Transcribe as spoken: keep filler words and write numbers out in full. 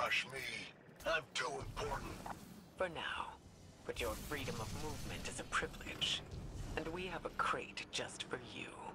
rush me. I'm too important. For now. But your freedom of movement is a privilege. And we have a crate just for you.